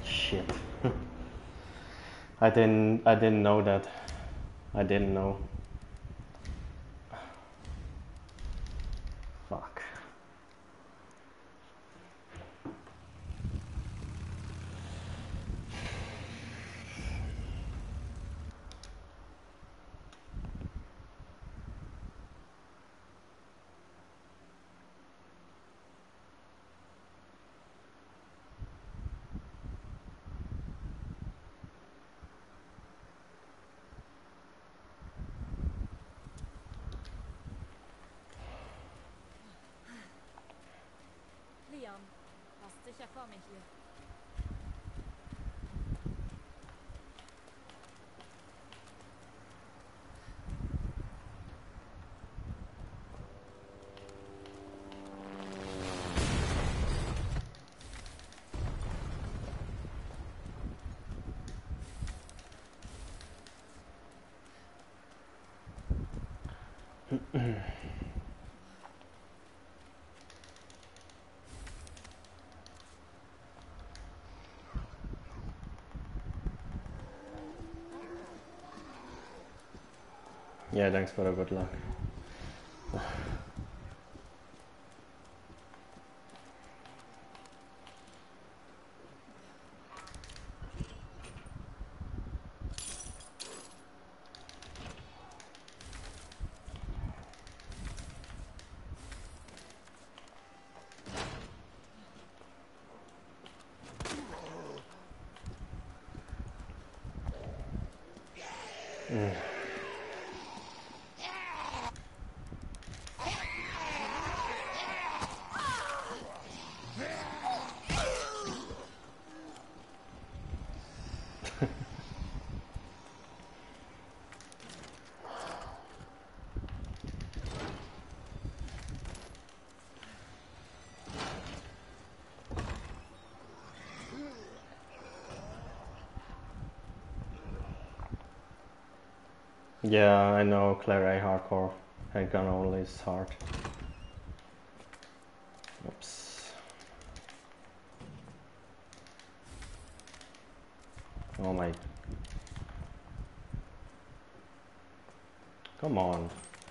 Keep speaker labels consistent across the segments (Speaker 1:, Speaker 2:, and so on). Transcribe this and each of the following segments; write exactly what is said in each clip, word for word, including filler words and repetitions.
Speaker 1: Shit. I didn't I didn't know that. I didn't know. Fuck.
Speaker 2: Liam, hast sicher vor mir hier.
Speaker 1: Yeah, thanks for the good luck. Mm. Yeah, I know Claire A hardcore. Handgun only is hard. Oops. Oh my. Come on.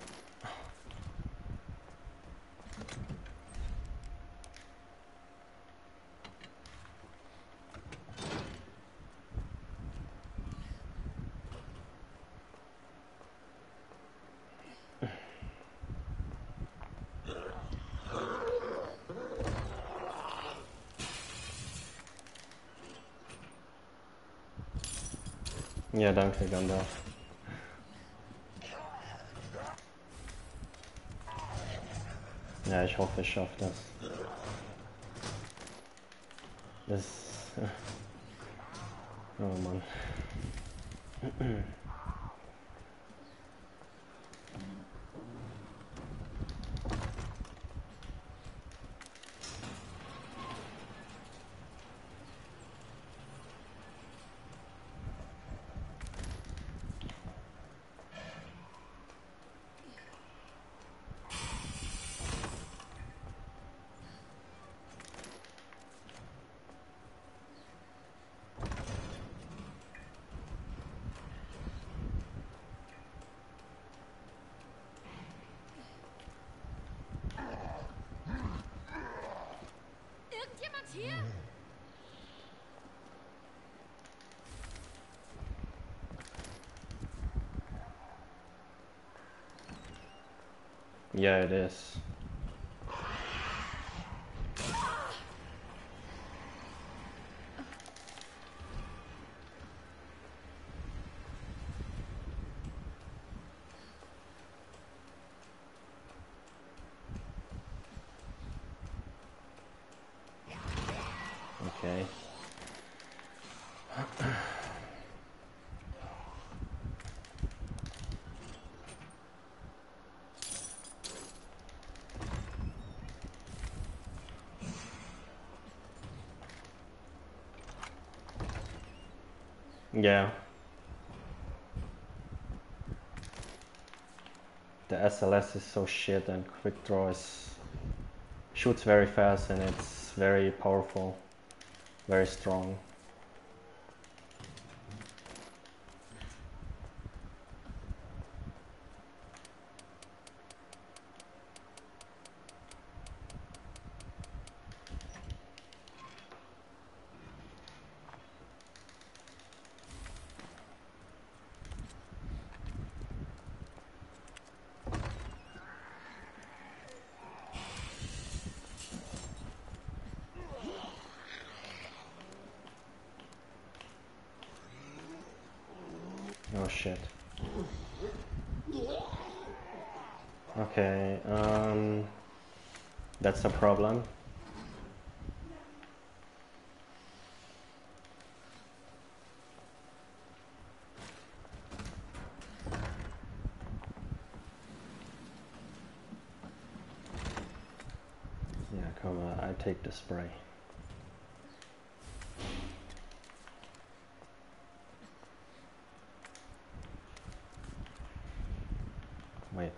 Speaker 1: Ja, danke, Gandalf. Ja, ich hoffe, ich schaffe das. Das... Oh Mann.
Speaker 2: Irgendjemand hier?
Speaker 1: Yeah, it is. Okay. Yeah. The S L S is so shit and quick draw is shoots very fast and it's very powerful, very strong. Oh shit. Okay, um... that's a problem. Yeah, come on, I take the spray. Wait.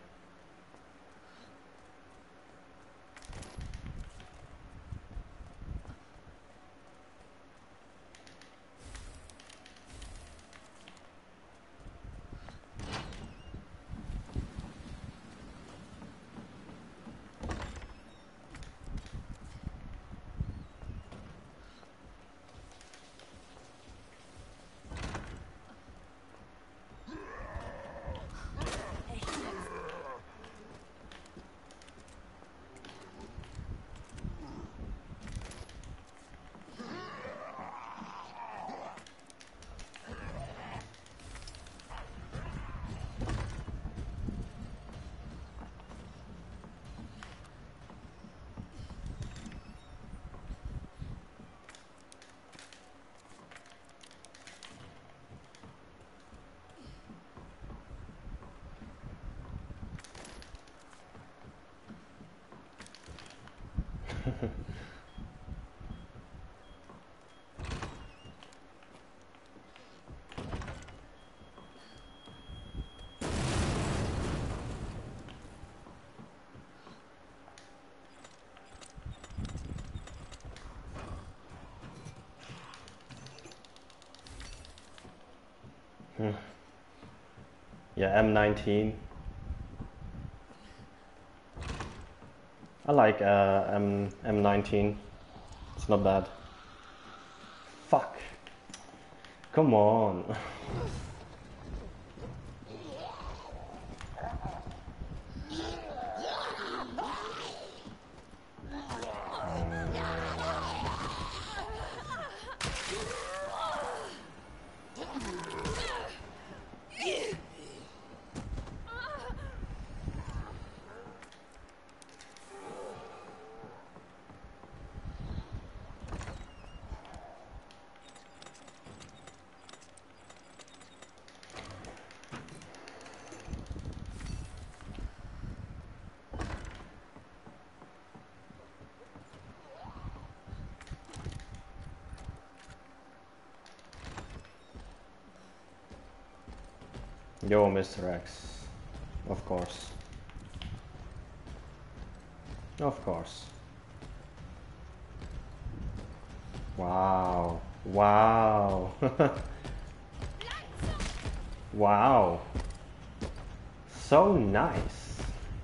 Speaker 1: Yeah, M nineteen. I like uh, M M19. It's not bad. Fuck. Come on. Yo, Mister X. Of course. Of course. Wow. Wow. Wow. So nice.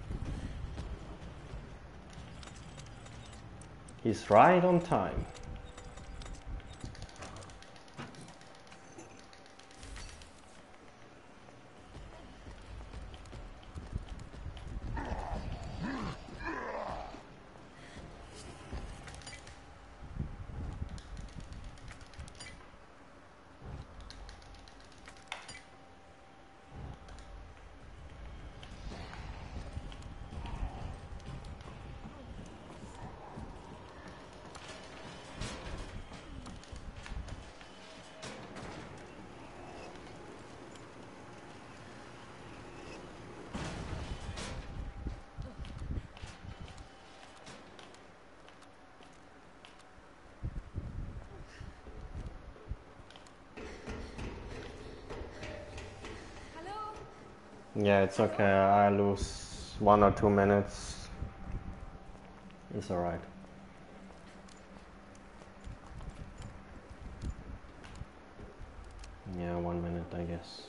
Speaker 1: He's right on time. Yeah, it's okay. I lose one or two minutes. It's alright. Yeah, one minute, I guess.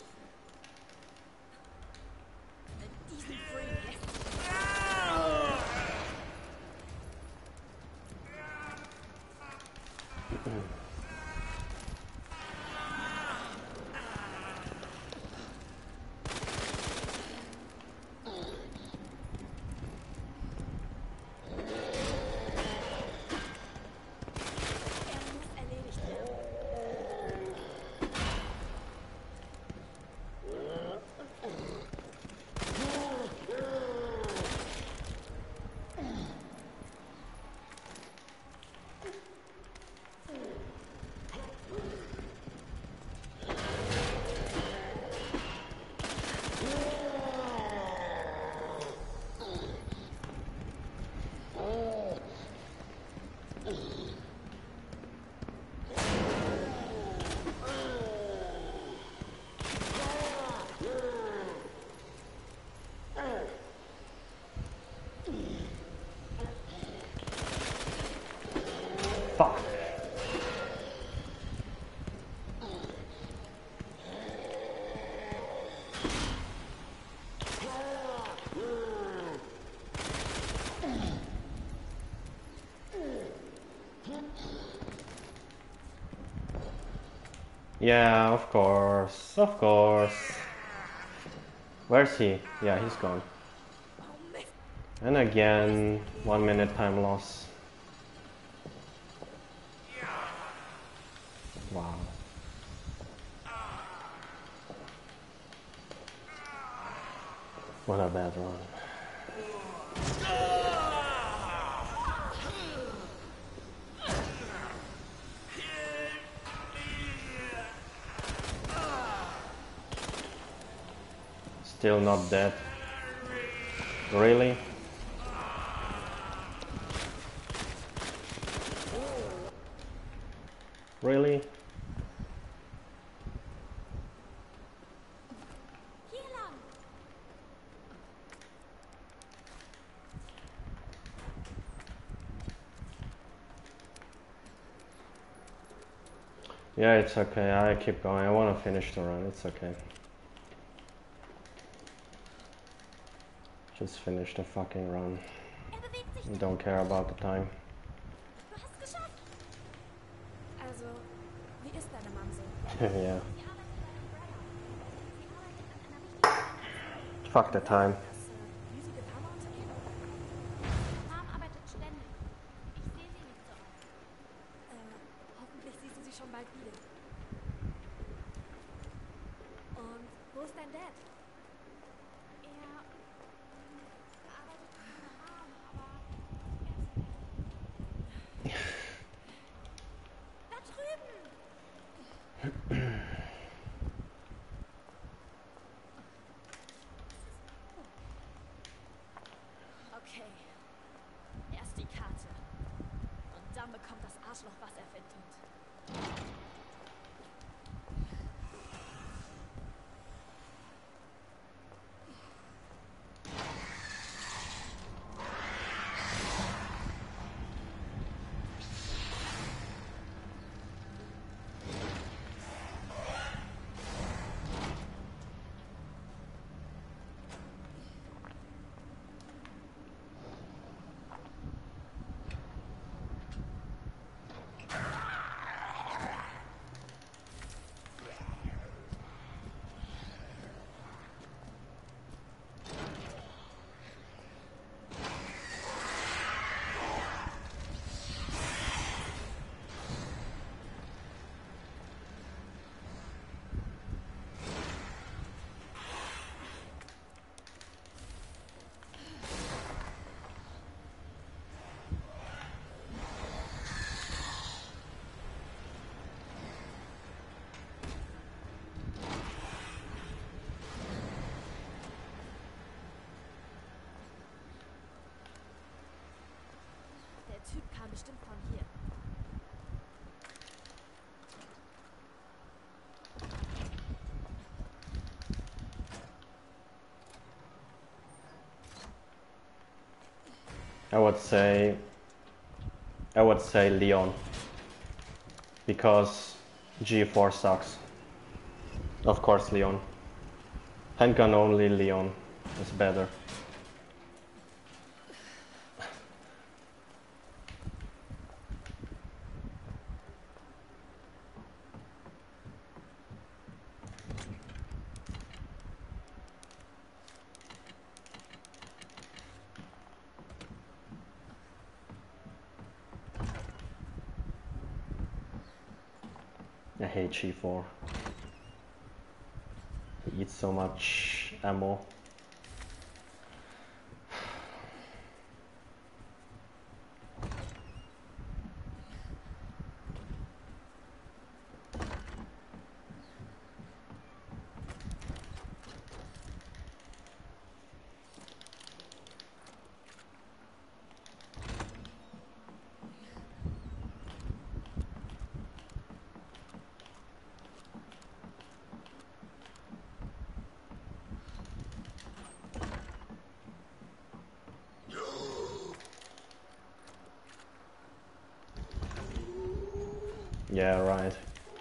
Speaker 1: Yeah, of course, of course. Where's he? Yeah, he's gone. And again, one minute time loss. Wow. What a bad run. Still not dead. Really? Really? Yeah, it's okay. I keep going. I want to finish the run. It's okay. Just finish the fucking run. Don't care about the time.
Speaker 2: Du hast geschafft. Also, wie ist deine Mom so?
Speaker 1: Yeah.
Speaker 2: Sie arbeitet bei dem Brian. Sie arbeitet an einer wichtigen
Speaker 1: Fuck the time.
Speaker 2: Das äh, riesige Pharmaunternehmen. Mom arbeitet ständig. Ich sehe sie nicht so oft. Äh, hoffentlich siehst du sie schon bald wieder. Und wo ist dein Dad? Er arbeitet an meiner Mom, aber er ist weg. Da drüben! Okay. Erst die Karte. Und dann bekommt das Arschloch, was er verdient. Der Typ kam bestimmt von hier.
Speaker 1: I would say I would say Leon, because G four sucks. Of course Leon. Handgun only Leon is better. I hate G four. He eats so much ammo. Yeah, right.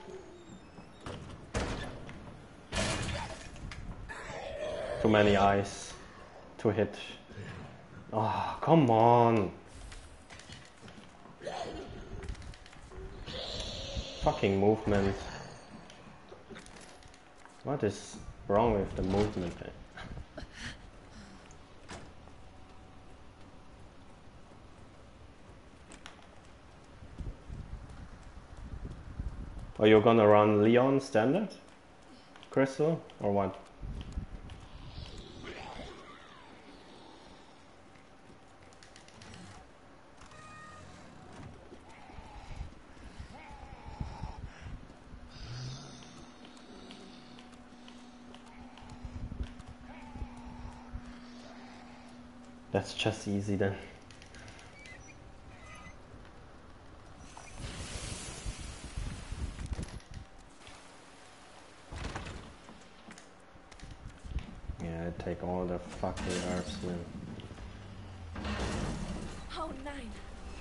Speaker 1: Too many eyes to hit. Oh, come on. Fucking movement. What is wrong with the movement thing? Are you gonna run Leon standard, Crystal, or what? That's just easy then. Yeah, I take all the fucking herbs, man.
Speaker 2: Oh nein!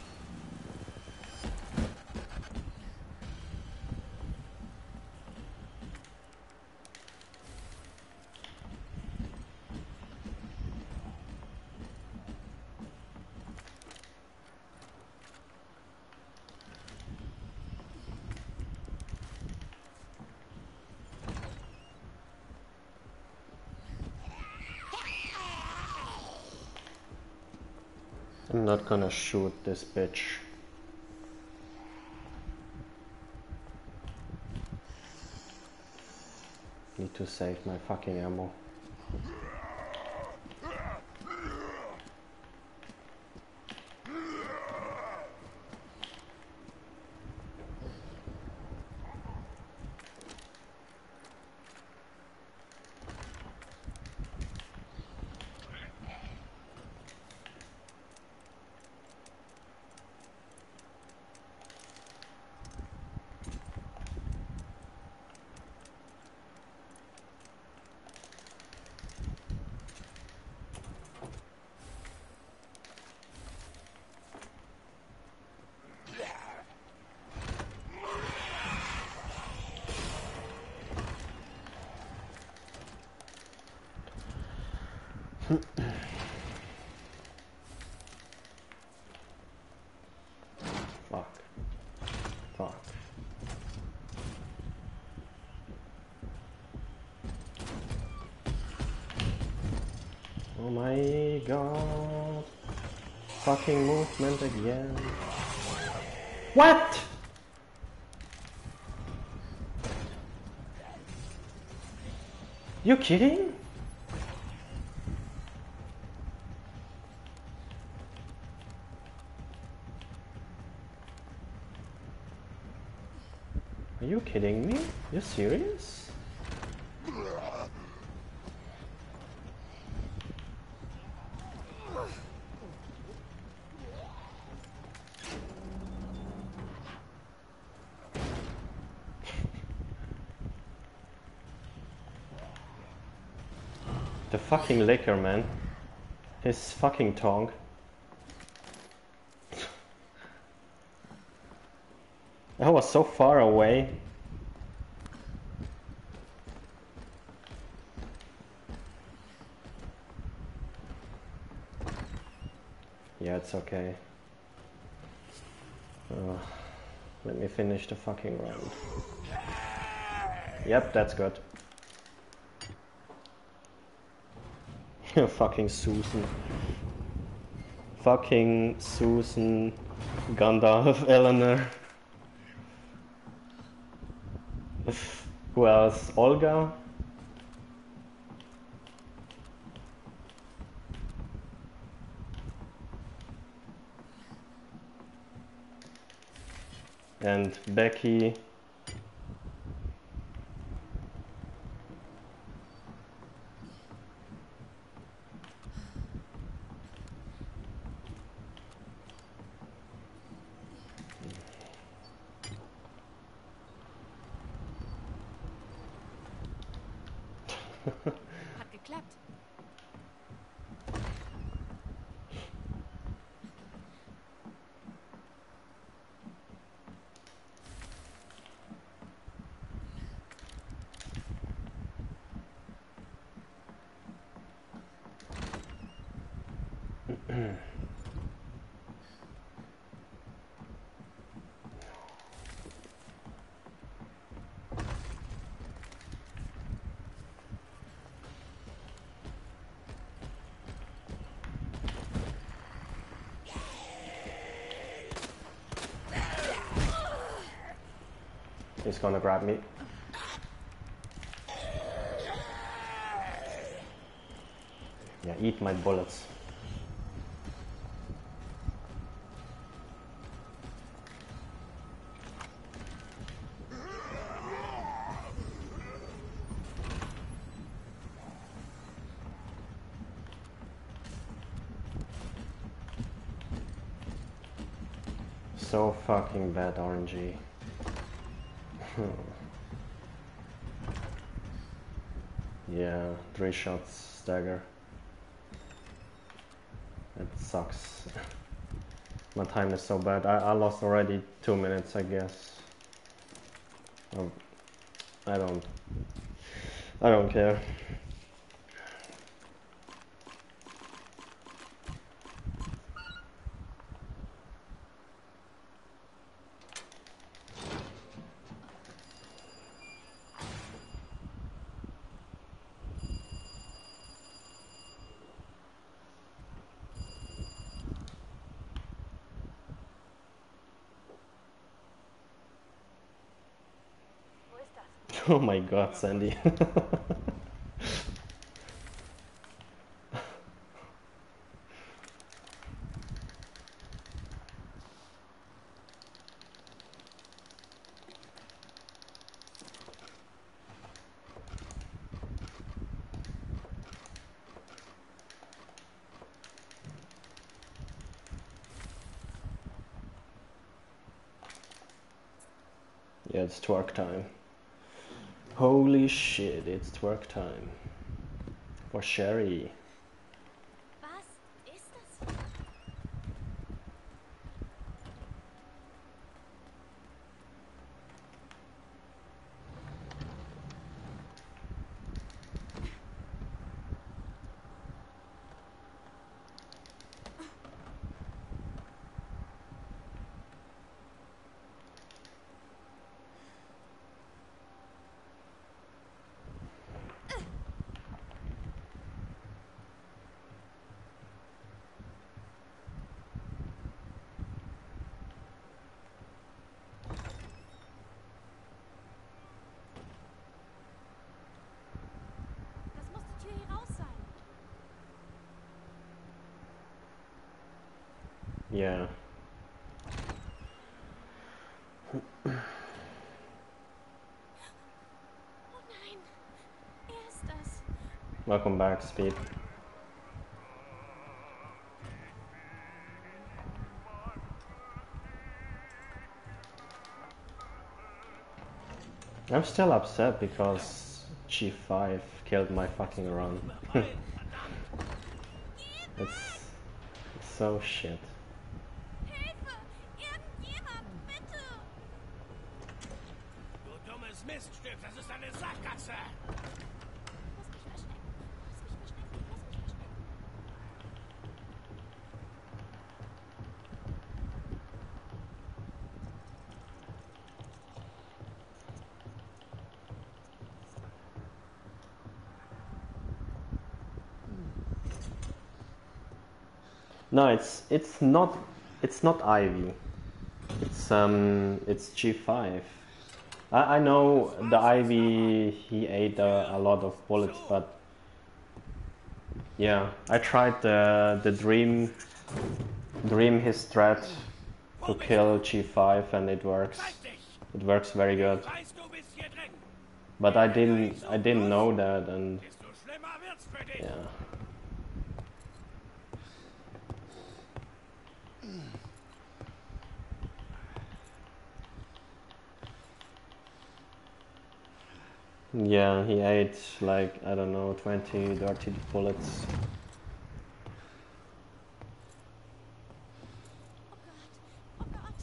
Speaker 1: I'm not gonna shoot this bitch. Need to save my fucking ammo. Fuck. Fuck. Oh my god. Fucking movement again. What? You kidding? Are you kidding me? You serious? The fucking liquor, man. His fucking tongue. I was so far away. Yeah, it's okay. Uh, let me finish the fucking round. Yep, that's good. Fucking Susan. Fucking Susan. Gandalf, Eleanor. Who else? Olga? And Becky.
Speaker 2: Hat geklappt.
Speaker 1: He's gonna grab me. Yeah, eat my bullets. So fucking bad R N G. Yeah, three shots stagger. It sucks. My time is so bad. I, I lost already two minutes, I guess. Oh, I don't. I don't care. Oh my god, Sandy. Yeah, it's twerk time. Holy shit, it's twerk time. For Sherry.
Speaker 2: Was ist das? Das muss die Tür hier raus sein.
Speaker 1: Yeah.
Speaker 2: Oh nein. Er ist das.
Speaker 1: Welcome back, Speed. I'm still upset because G five killed my fucking run. it's, it's so shit.
Speaker 2: Hilfe! Irgendjemand, bitte!
Speaker 3: Du dummes Miststück, das ist eine Sackgasse!
Speaker 2: Lass mich verstecken. Lass mich verstecken. Lass mich verstecken.
Speaker 1: No, it's it's not it's not Ivy. It's um it's G five. I, I know the Ivy he ate a, a lot of bullets, but yeah, I tried the the dream dream his strat to kill G five and it works. It works very good.
Speaker 3: Weißt du bist hier drin?
Speaker 1: But I didn't I didn't know that and
Speaker 3: Desto schlimmer wird's für dich!
Speaker 1: yeah. Yeah, he ate like, I don't know, twenty, thirty bullets.
Speaker 2: Oh Gott. Oh Gott.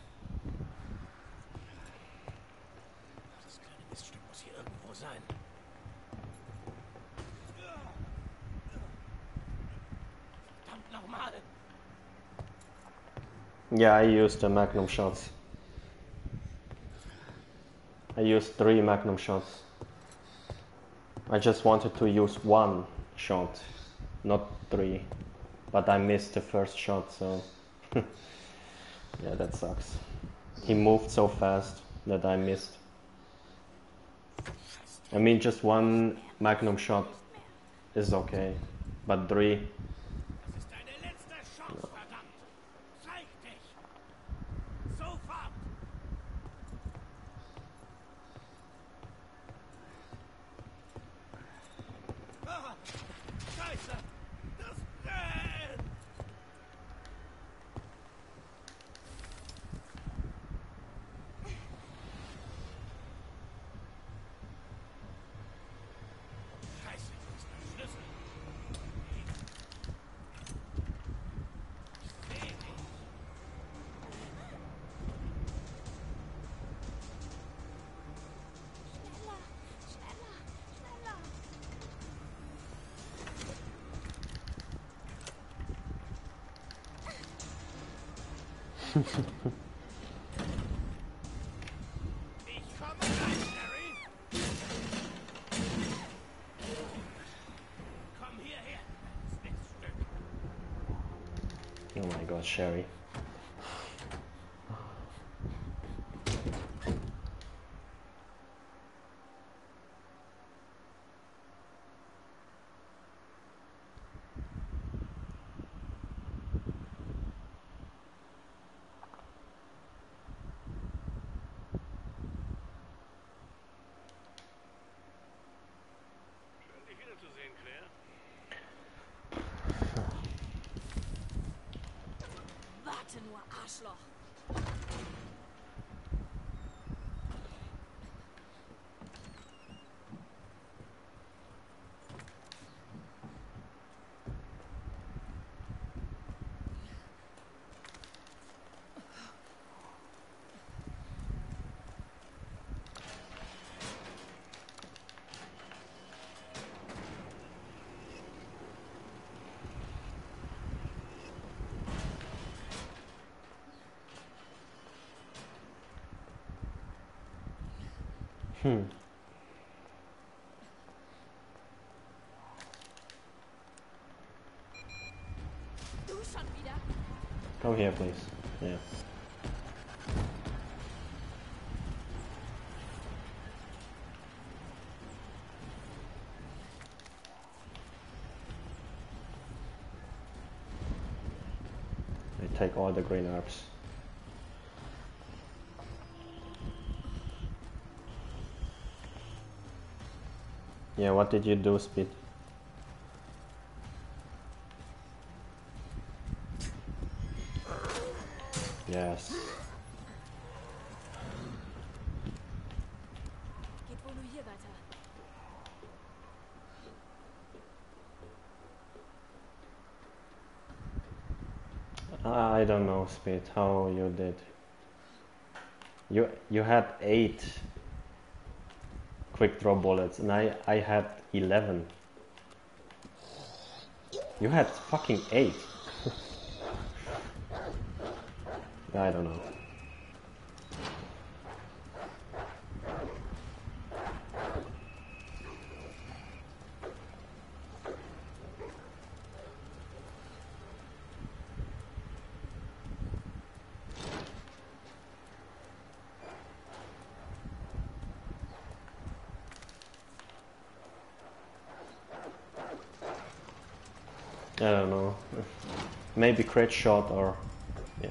Speaker 3: Das kleine Miststück muss hier irgendwo sein. Verdammt nochmal!
Speaker 1: Yeah, I used the magnum shots. I used three magnum shots. I just wanted to use one shot, not three. But I missed the first shot, so yeah, that sucks. He moved so fast that I missed. I mean, just one magnum shot is okay, but three.
Speaker 3: Das ist deine letzte Chance, verdammt! Zeig dich! Sofort! Ah, Scheiße! Das brennt! Scheiße, wo ist mein Schlüssel? Ich seh dich!
Speaker 2: Schneller, schneller, schneller.
Speaker 3: Ich komme rein, Harry! Komm hierher, du Miststück!
Speaker 1: Oh my god, Sherry.
Speaker 3: Schön, dich wiederzusehen, Claire.
Speaker 2: Warte nur, Arschloch.
Speaker 1: Hmm.
Speaker 2: Du schon wieder?
Speaker 1: Come here, please. Yeah. I take all the green herbs. Yeah, what did you do, Speed? Yes.
Speaker 2: Geht wohl nur hier weiter.
Speaker 1: I don't know, Speed, how you did. You you had eight quick draw bullets, and I I had eleven. You had fucking eight. I don't know. I don't know. Maybe crit shot or yeah.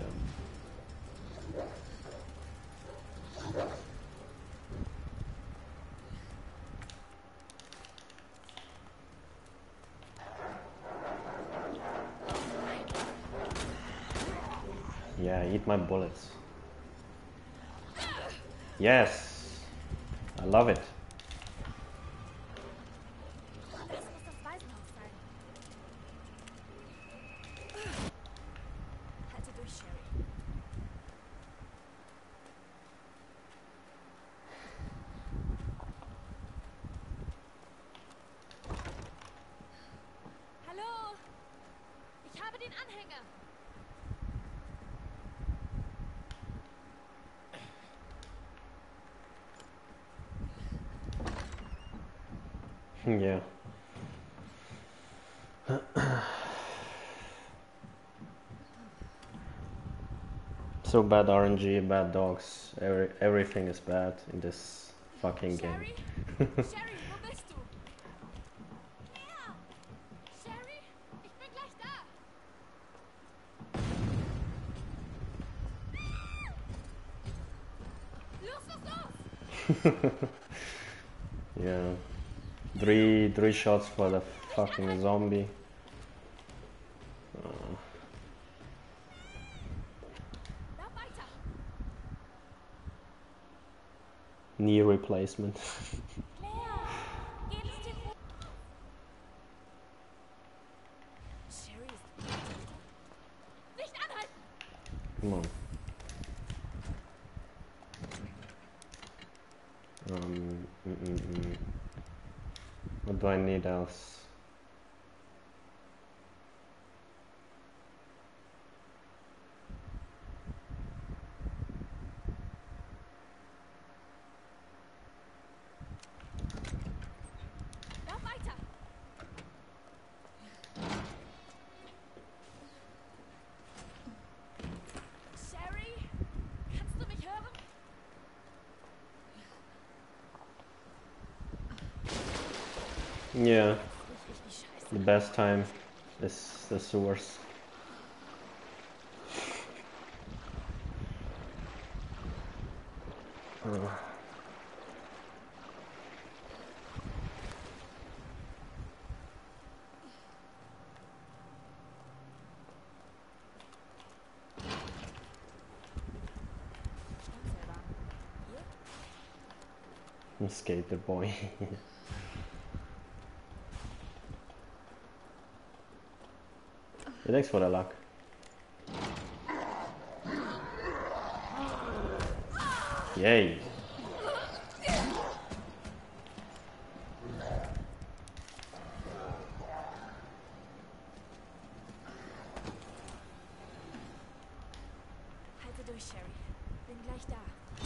Speaker 1: Yeah, eat my bullets. Yes! I love it.
Speaker 2: Das muss das Waisenhaus sein. Halte durch, Sherry. Hallo? Ich habe den Anhänger.
Speaker 1: Yeah. So bad R N G, bad dogs. Every everything is bad in this fucking game.
Speaker 2: Sherry? Sherry, wo bist du? Claire! Sherry? Ich bin gleich da! Los, los, los!
Speaker 1: Yeah. Three three shots for the fucking zombie. Uh,
Speaker 2: Lauf weiter!
Speaker 1: knee replacement.
Speaker 2: Claire! Geht es dir gut? Sherry ist... Nicht anhalten!
Speaker 1: Come on. Um, mm, mm, mm. What do I need else?
Speaker 2: Lauf weiter! Sherry? Kannst du mich hören?
Speaker 1: Yeah,
Speaker 2: Richtig wie Scheiße.
Speaker 1: the best time is the sewers. Uh. Skater boy. Thanks for the luck. Yay.
Speaker 2: Halte durch, Sherry. Bin gleich da.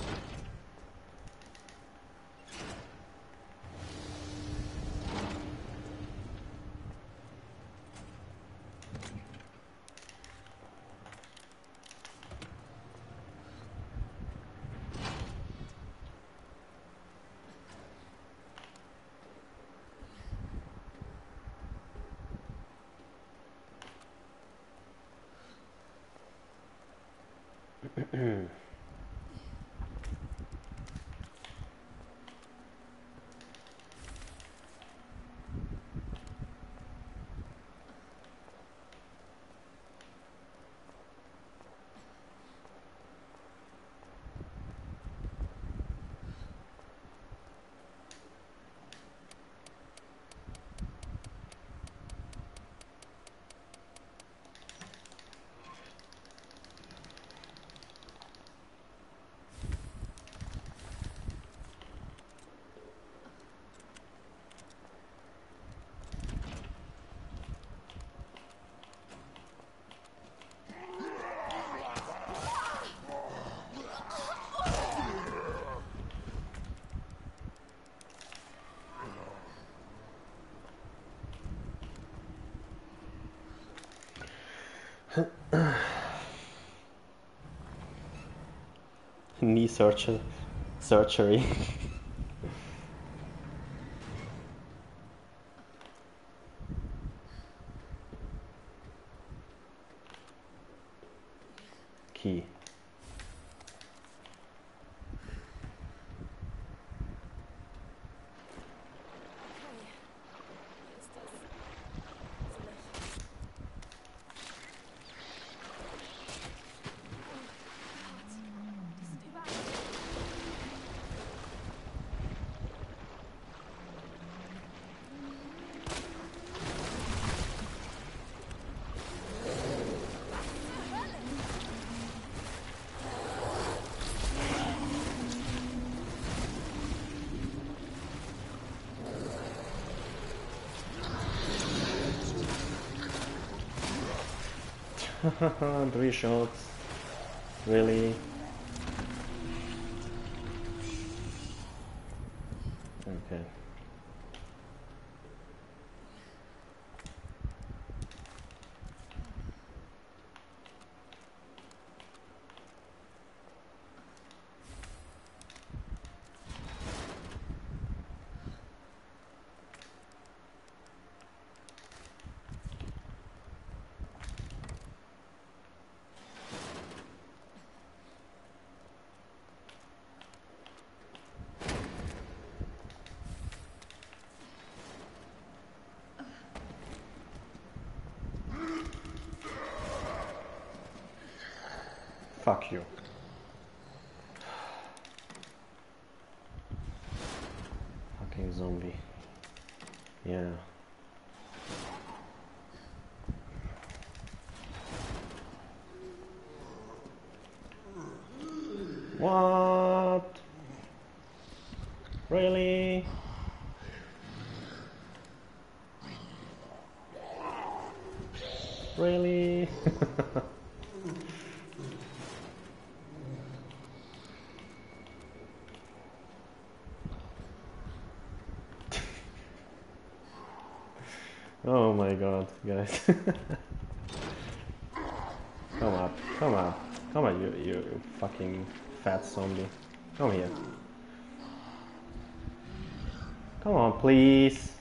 Speaker 1: Knee surgery. Surgery. Key.
Speaker 2: Okay. Hier ist das. Soll ich... Oh Gott. Die sind überall.
Speaker 1: Three shots. Really? Okay. Fuck you. Fucking zombie. Yeah. What? Really? Really? Oh my god, guys. Come up, come up, come on, you, you, you fucking fat zombie. Come here. Come on, please.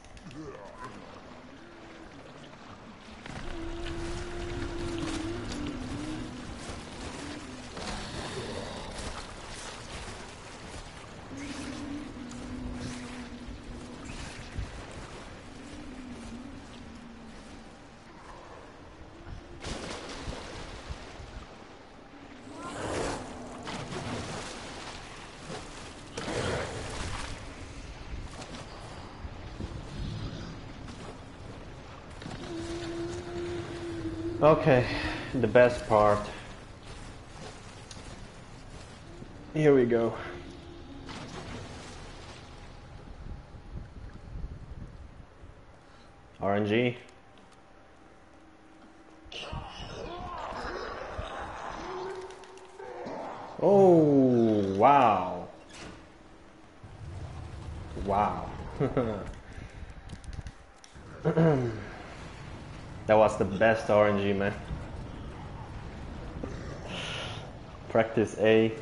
Speaker 1: Okay, the best part. Here we go. R N G. Oh, wow. Wow. That was the best R N G, man. Practice A.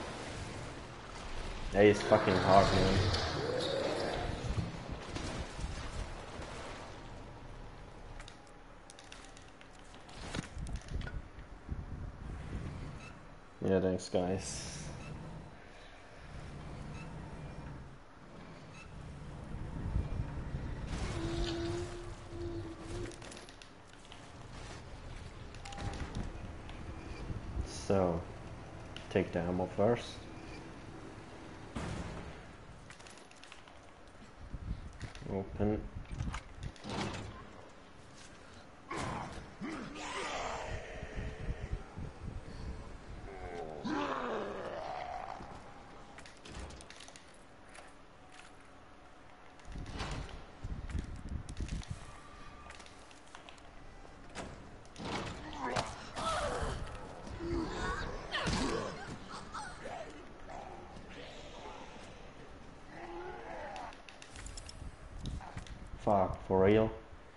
Speaker 1: A is fucking hard, man. Yeah, thanks, guys. So, take the ammo first. Open. Fuck, for real?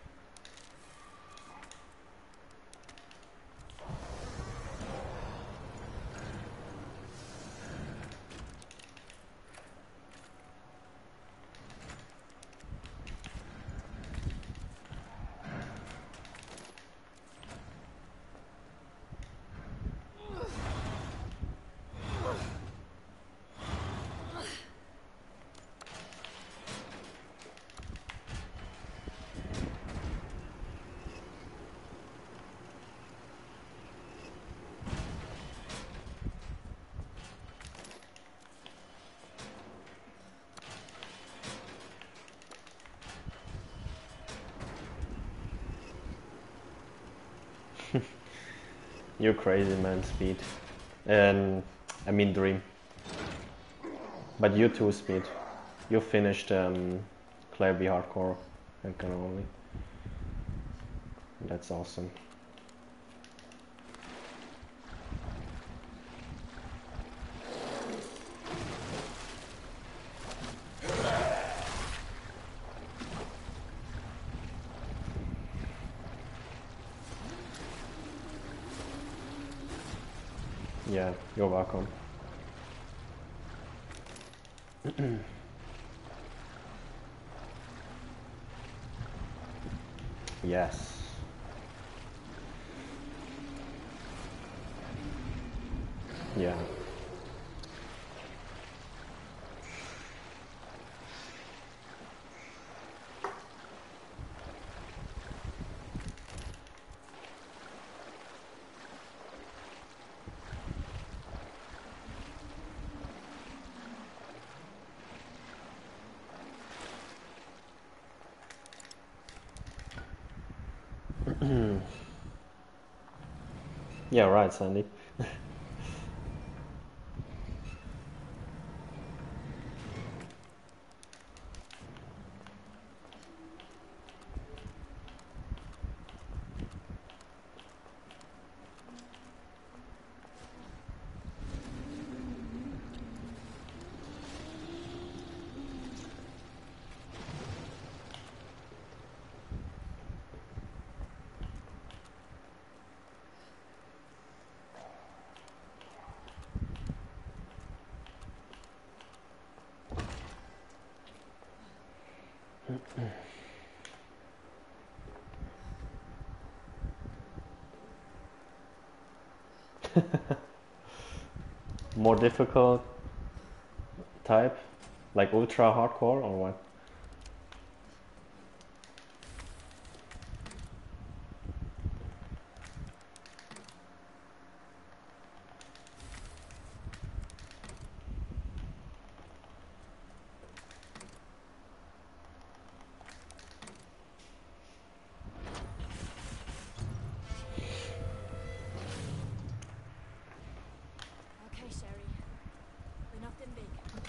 Speaker 1: You're crazy, man, Speed. And I mean Dream. But you too, Speed. You finished um, Claire B Hardcore and can only. That's awesome. Yeah, you're welcome. Yes. Yeah. Yeah, right, Sandy. More difficult type? Like ultra hardcore or what?
Speaker 2: Okay, Sherry. Bin auf dem Weg.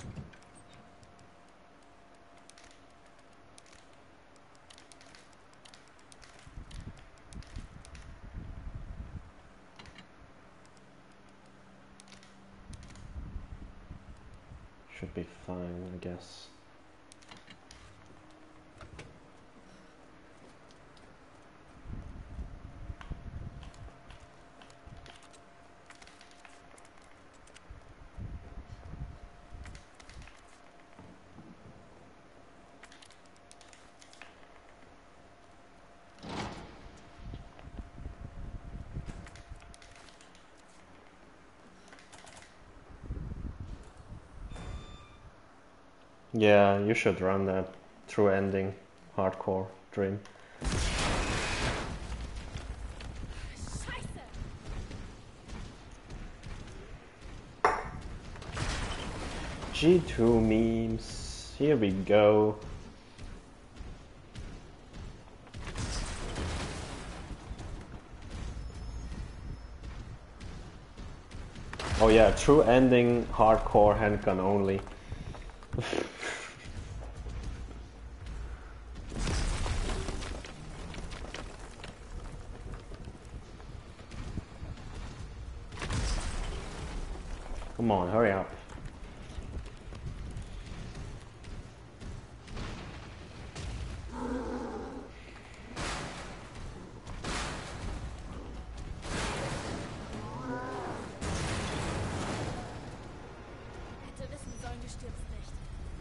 Speaker 1: Should be fine, I guess. Yeah, you should run that true ending hardcore dream.
Speaker 2: Scheiße!
Speaker 1: G two memes, here we go. Oh yeah, true ending hardcore handgun only. Come on, hurry up.
Speaker 2: Hätte wissen sollen, du stirbst nicht.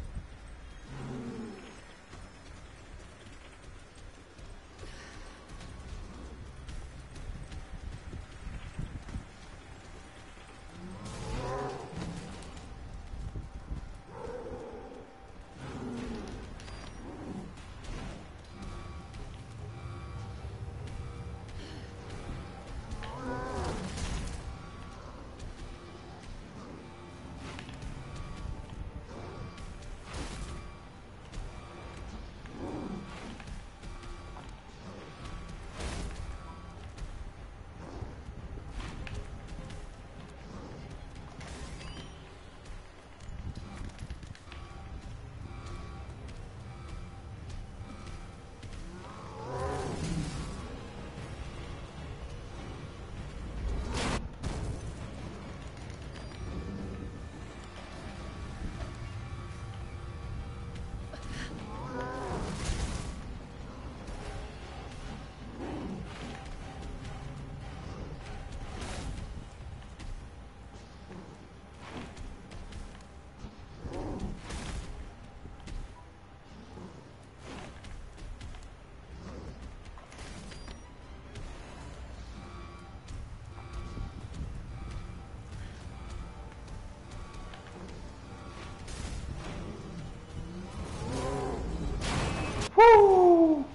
Speaker 2: Woo!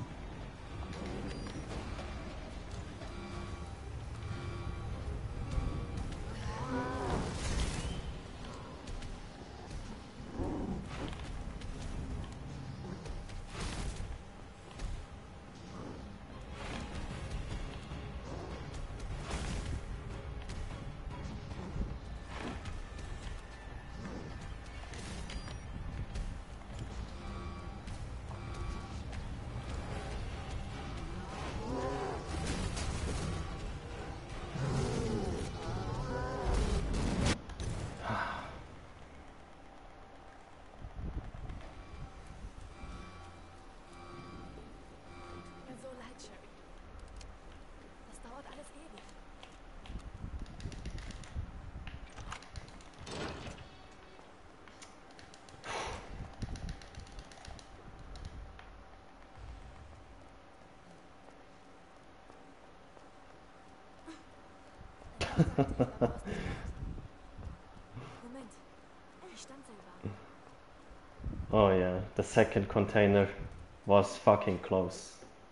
Speaker 2: Moment. Die Standseilbahn.
Speaker 1: Oh yeah, the second container was fucking close.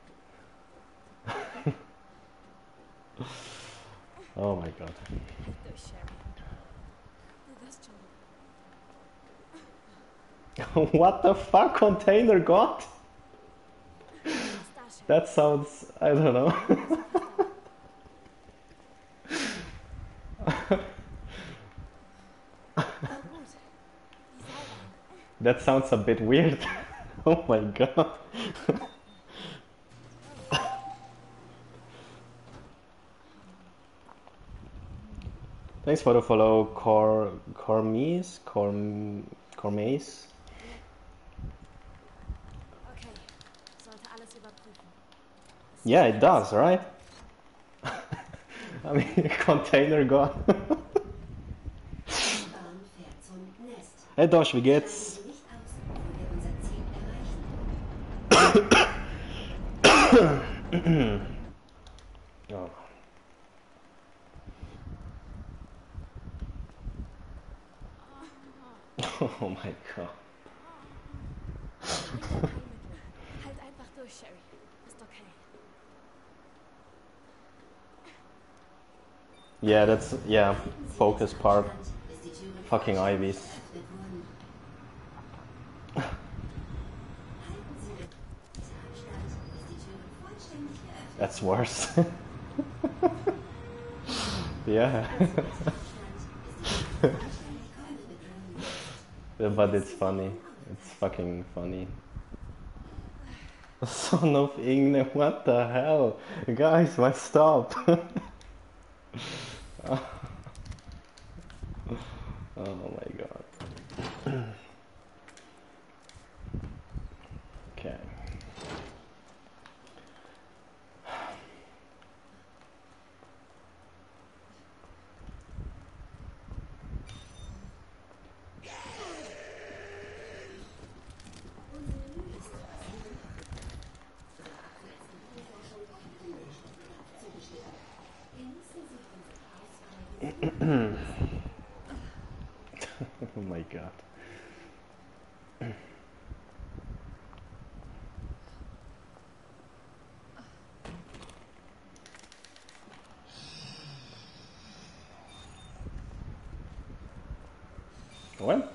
Speaker 1: Oh my god.
Speaker 2: Halt durch, Sherry. Du wirst schon.
Speaker 1: What the fuck container got?
Speaker 2: Fast da, Sherry.
Speaker 1: That sounds, I don't know.
Speaker 2: Fast da. Oh gut. Die Seilbahn.
Speaker 1: That sounds a bit weird. Oh my god. Thanks for the follow, Cor Cormies, Corm Cormace.
Speaker 2: Okay. Sollte alles überprüfen. Es
Speaker 1: Yeah,
Speaker 2: sieht
Speaker 1: it does, right? I mean, container gone.
Speaker 4: Die Bahn fährt zum Nest.
Speaker 1: Hey Dosh, wie geht's?
Speaker 4: Steigen Sie nicht aus, bevor wir unser Ziel erreichen.
Speaker 1: Oh. Oh my god.
Speaker 2: Halt einfach durch, Sherry. Ist okay.
Speaker 1: Yeah, that's, yeah, focus part.
Speaker 4: Bis die Türen
Speaker 1: Fucking Ivies.
Speaker 4: geöffnet wurden. Halten Sie mit Abstand, bis die Türen vollständig geöffnet
Speaker 1: That's worse. Yeah.
Speaker 4: Abstand, bis die Türen vollständig geöffnet wurden.
Speaker 1: But it's funny. It's fucking funny. Son of Ingne, what the hell? Guys, why stop? Oh my god. Okay. Oh my god. What?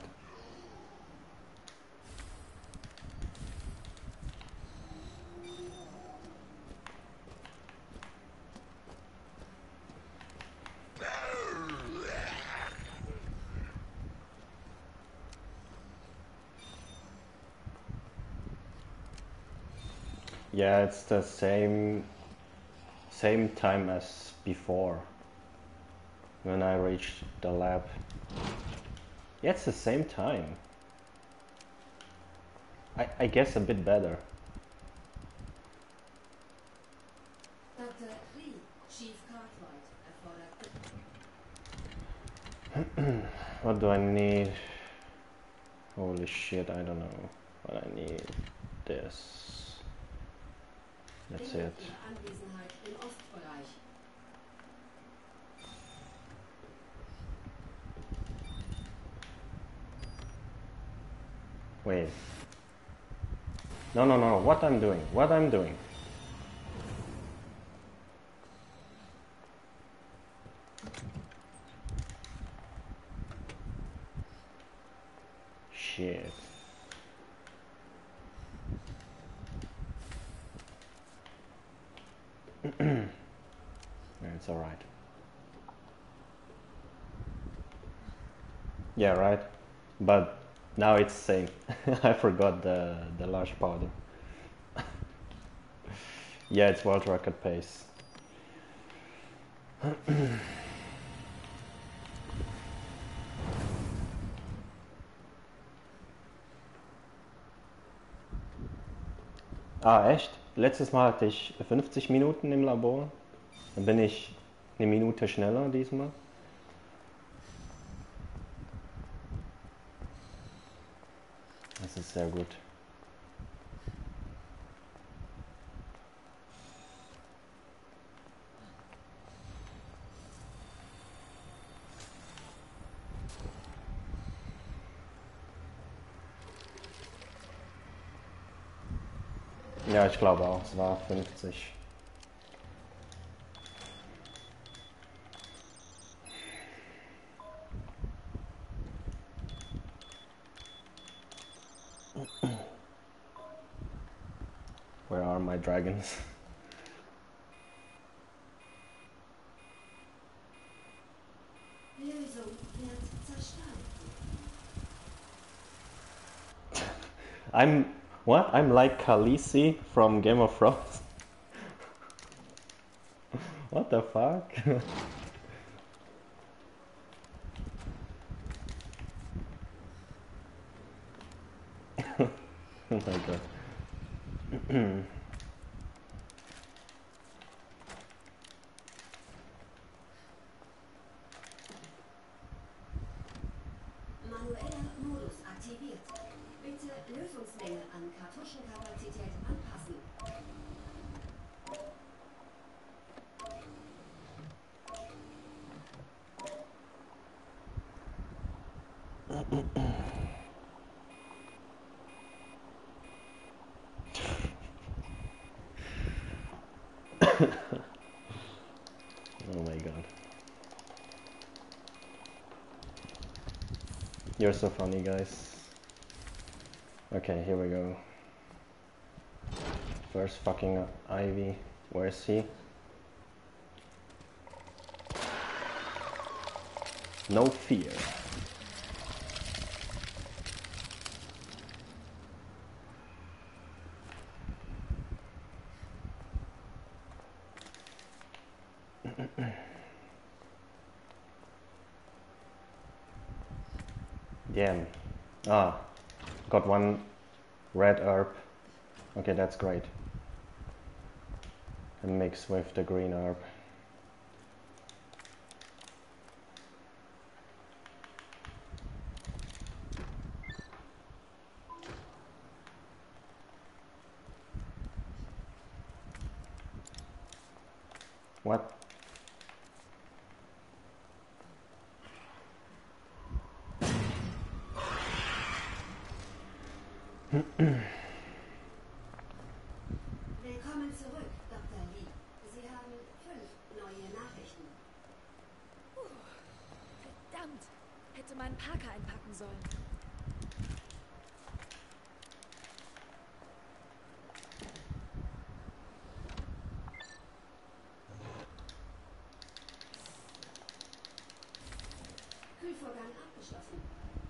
Speaker 1: Yeah, it's the same same time as before when I reached the lab. Yeah, it's the same time. I, I guess a bit better.
Speaker 4: Doktor Lee, Chief Cartwright erfordert.
Speaker 1: What do I need? Holy shit, I don't know what I need. This. That's it.
Speaker 4: Ihre Anwesenheit im Ostbereich.
Speaker 1: Wait. No, no, no, what I'm doing, what I'm doing. Shit. It's alright. Yeah, right. But now it's safe. I forgot the the large powder. Yeah, it's world record pace. Ah, echt? Letztes Mal hatte ich fünfzig Minuten im Labor. Dann bin ich eine Minute schneller diesmal. Das ist sehr gut. Ja, ich glaube auch, es war fünfzig. Where are my dragons?
Speaker 4: Lösung wird zerstört.
Speaker 1: I'm what? I'm like Khaleesi from Game of Thrones. What the fuck? Oh my god.
Speaker 4: Manueller Modus aktiviert. Bitte Lösungsmenge an Kartuschenkapazität anpassen.
Speaker 1: Oh my god. You're so funny, guys. Okay, here we go. First fucking Ivy. Where is he? No fear. Damn. Ah, got one red herb. Okay, that's great. And mix with the green herb. What?
Speaker 4: Willkommen zurück, Doktor Lee. Sie haben fünf neue Nachrichten.
Speaker 2: Verdammt! Hätte meinen Parker einpacken sollen.
Speaker 4: Kühlvorgang abgeschlossen.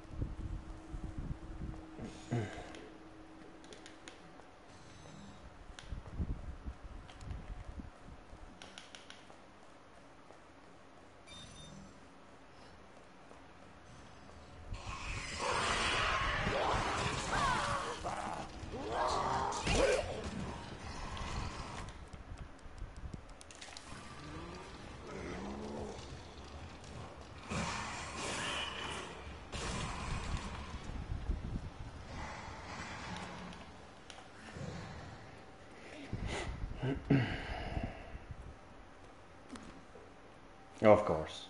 Speaker 1: Of course.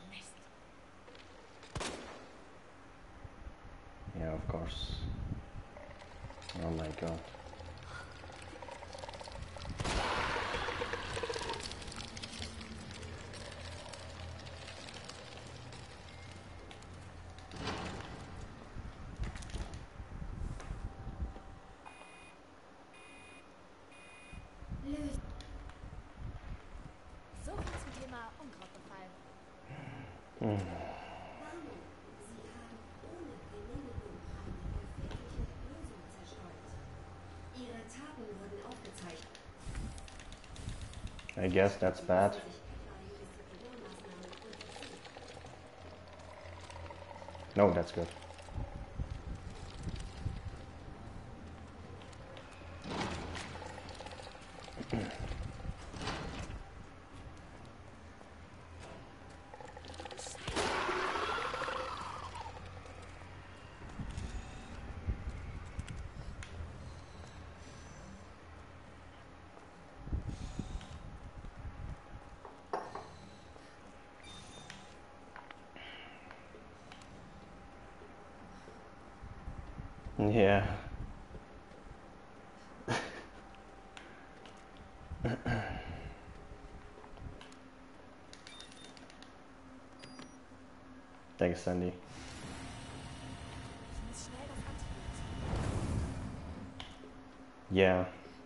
Speaker 1: Yeah, of course. Oh my god.
Speaker 4: Lösung.
Speaker 2: So viel zum Thema Unkrautbefall.
Speaker 4: Warnung. Sie haben ohne Genehmigung eine gefährliche Lösung zerstreut. Ihre Taten wurden aufgezeichnet.
Speaker 1: I guess that's bad.
Speaker 4: Sich etwaige Disziplinarmaßnahmen unterziehen.
Speaker 1: No, that's good. Yeah. Thanks, Sandy.
Speaker 2: Ich muss schnell das Antivirus.
Speaker 1: Yeah.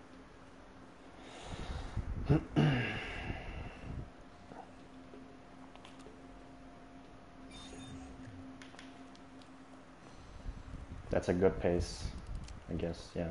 Speaker 1: That's a good pace, I guess, yeah.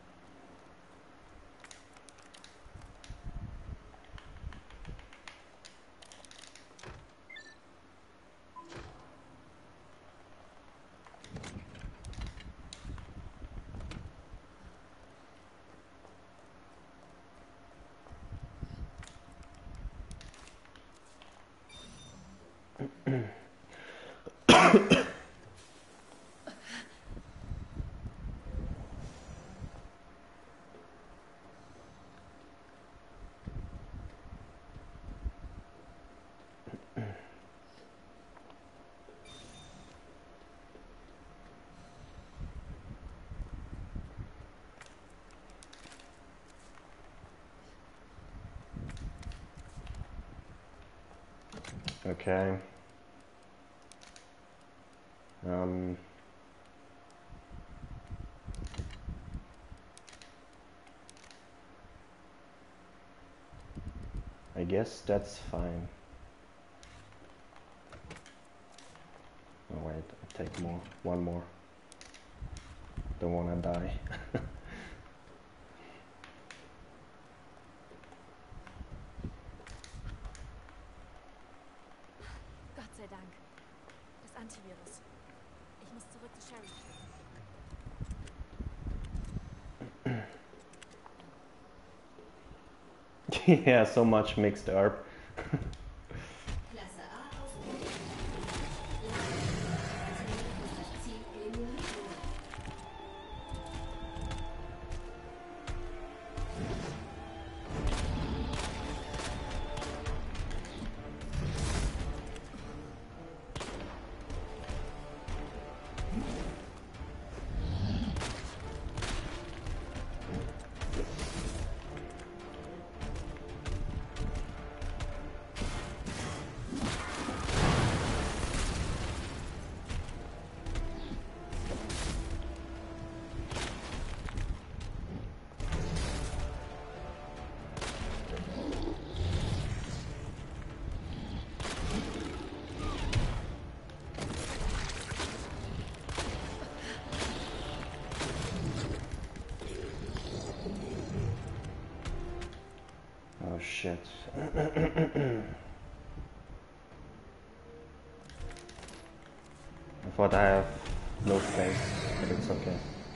Speaker 1: Okay. Um, I guess that's fine. Oh wait, I'll take more. One more. Don't wanna die.
Speaker 2: Gott sei Dank. Das Antivirus. Ich muss zurück zu Sherry.
Speaker 1: Yeah, so much mixed herb.
Speaker 4: Klasse A ausgebildet. Das Ziel eliminiert wurde.
Speaker 1: Oh shit. I thought I have no space, but it's okay.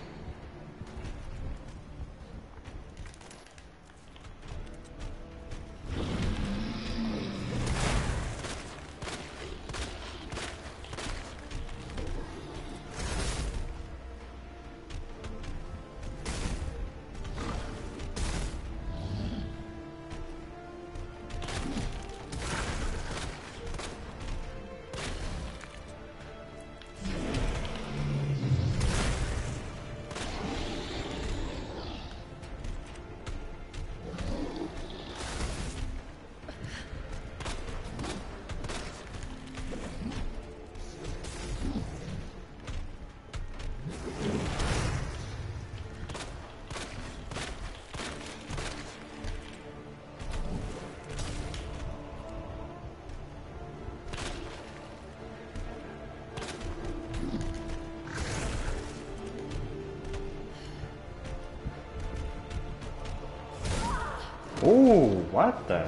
Speaker 1: Oh, what the?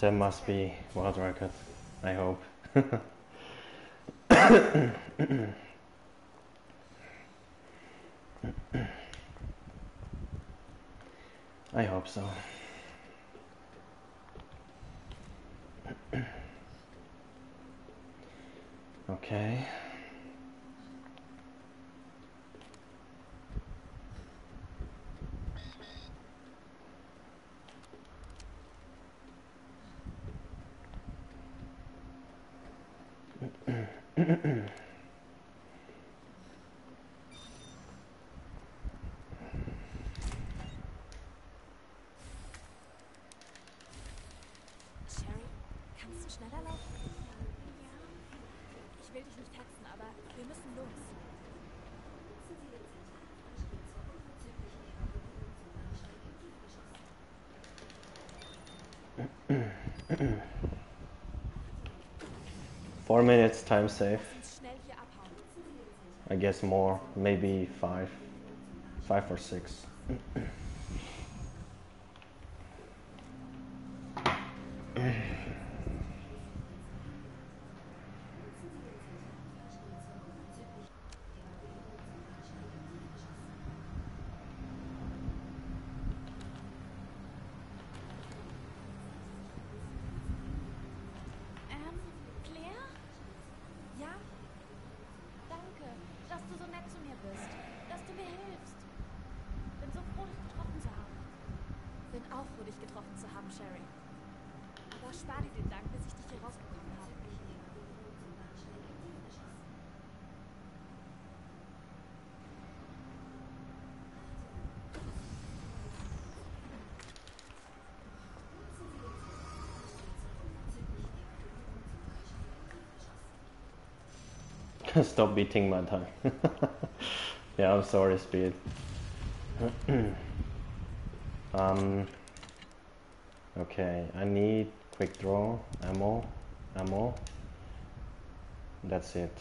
Speaker 1: There must be world record. I hope. I hope so. Okay.
Speaker 2: Sherry, kannst du schneller laufen? Ja. Ich will dich nicht hetzen, aber wir müssen los.
Speaker 1: Four minutes time save.
Speaker 2: Lass uns schnell hier abhauen.
Speaker 1: I guess more, maybe five, five or six.
Speaker 2: Ähm, Claire? Ja? Danke, dass du so nett zu mir bist. Dass du mir hilfst. Bin so froh, dich getroffen zu haben. Bin auch froh, dich getroffen zu haben, Sherry. Aber spar dir den Dank, bis ich dich hier rausbekommen habe.
Speaker 1: Stop beating my time. Yeah, I'm sorry, Speed. um. Okay, I need quick draw, ammo, ammo. That's it.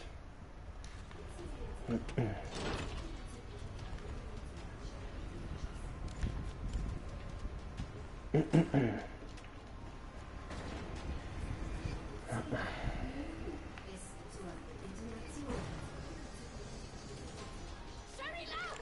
Speaker 4: Bis zur Detonation.
Speaker 2: Sherry, lauf!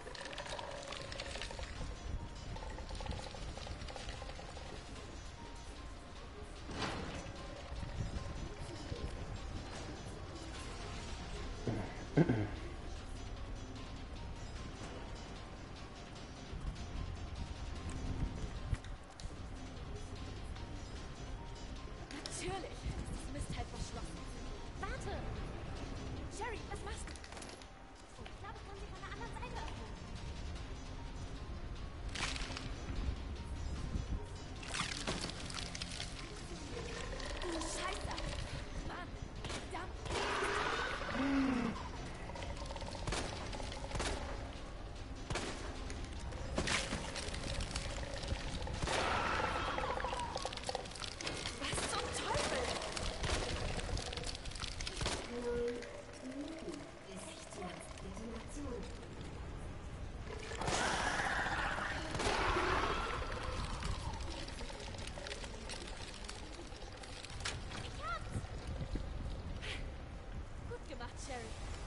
Speaker 2: Natürlich ist das Mist halt verschlossen. Warte! Sherry, was machst du? Oh, ich glaube, ich kann sie von der anderen Seite öffnen. Oh, Scheiße! Mann! Verdammt! Was zum Teufel?
Speaker 4: Bis zur Detonation.
Speaker 2: Gut gemacht, Sherry.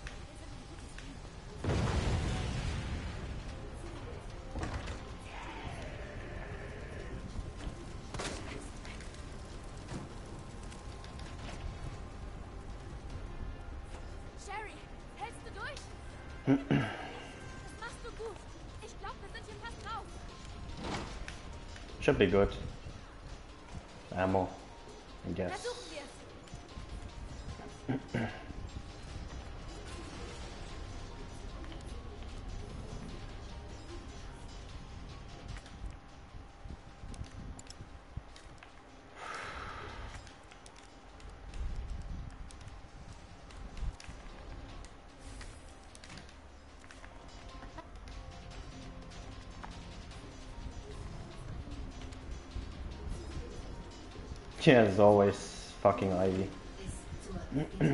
Speaker 2: Sherry, hältst du durch? Das machst du gut. Ich glaube, wir sind hier fast drauf.
Speaker 1: Should be good. Ammo, I guess.
Speaker 2: Versuchen wir es.
Speaker 1: Yeah, as always, fucking Ivy.
Speaker 4: Bis zur Detonation.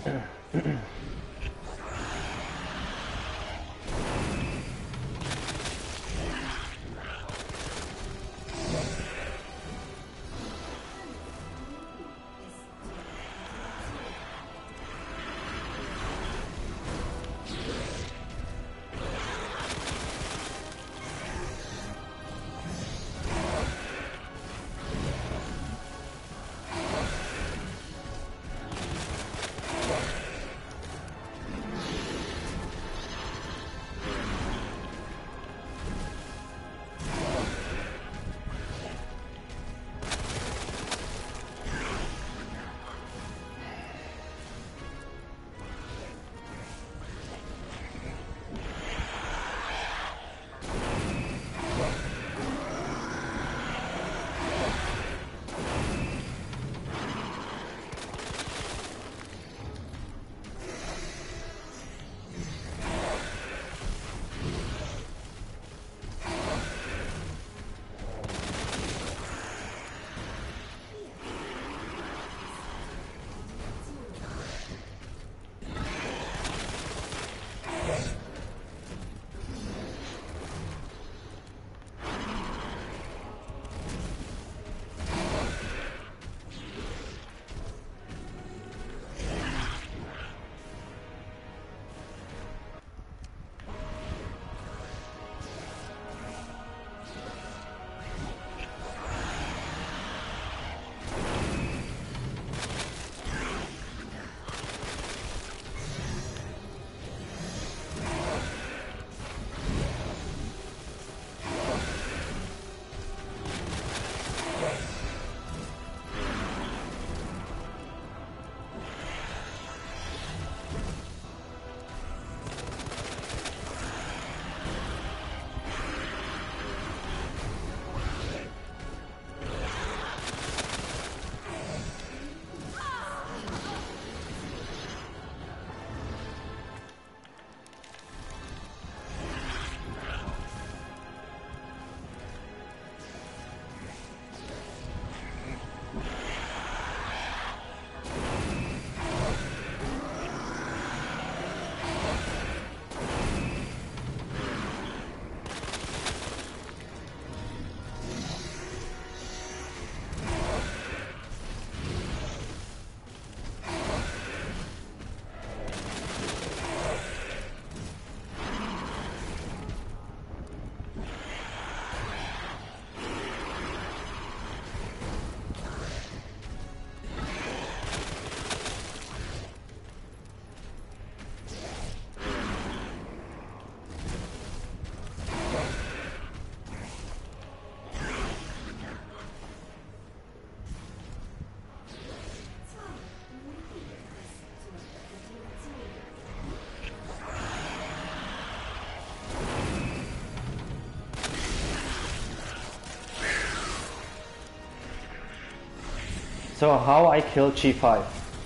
Speaker 1: So how I kill G five?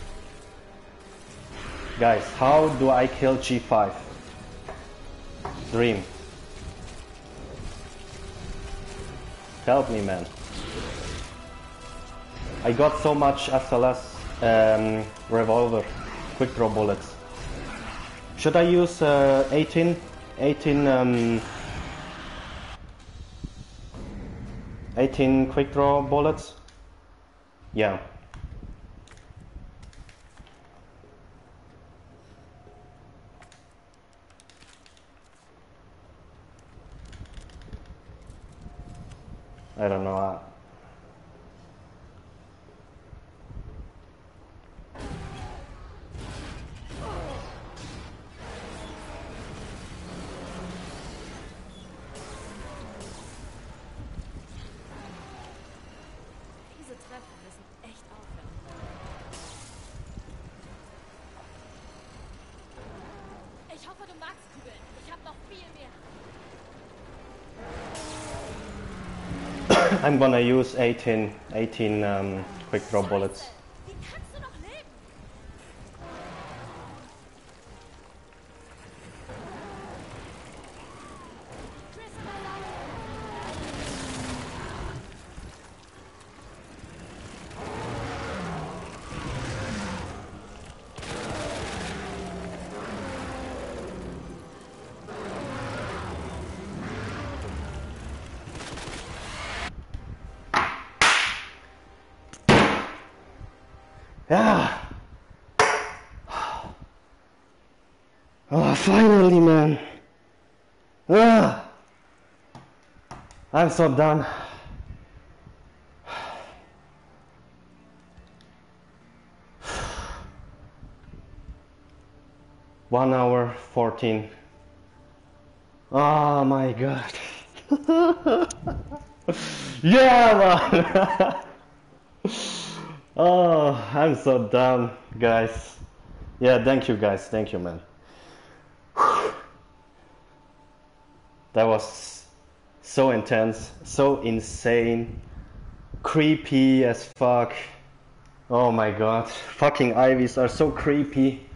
Speaker 1: Guys, how do I kill G five? Dream. Help me, man. I got so much S L S um, revolver, quick draw bullets. Should I use uh, eighteen, eighteen, um, eighteen quick draw bullets? Yeah. I don't know. Uh,
Speaker 2: Diese Treffen müssen echt aufhören. Ich hoffe, du magst Kugeln. Ich habe noch viel mehr.
Speaker 1: I'm gonna use eighteen, eighteen um, quick draw bullets.
Speaker 2: Wie kannst du noch leben? Chris,
Speaker 1: Yeah. Oh, finally, man. Ah, I'm so done. One hour fourteen. Oh my god. Yeah, man. Oh, I'm so done, guys. Yeah, thank you, guys. Thank you, man. That was so intense, so insane, creepy as fuck. Oh my god, fucking Ivies are so creepy.